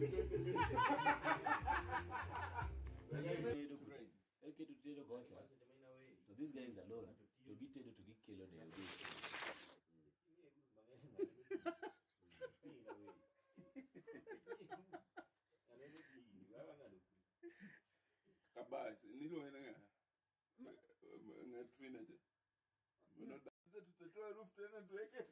So this guy is alone. To get killed. Kabas, nilo hena ngatufina je. Mbona tutatoa roof tena tuweke.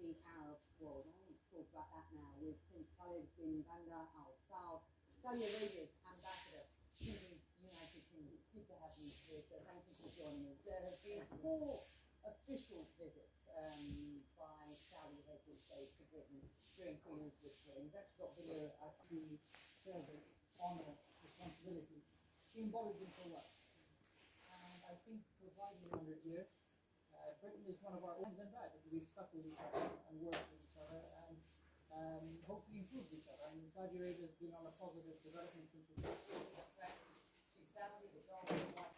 the Arab world. I want to talk about that now with Prince Khalid bin Bandar Al Saud, Saudi Arabia's ambassador to the United Kingdom. It's good to have you here, so thank you for joining us. There have been 4 official visits by Saudi heads of state to Britain during Queen Elizabeth's reign. We've actually got here a key service, honour, responsibility embodied in her work. And I think for 500 years, Britain is one of our homes and bad. We've stuck with each other and worked with each other and hopefully improved each other. And Saudi Arabia has been on a positive development since its history. She's Saudi, the daughter.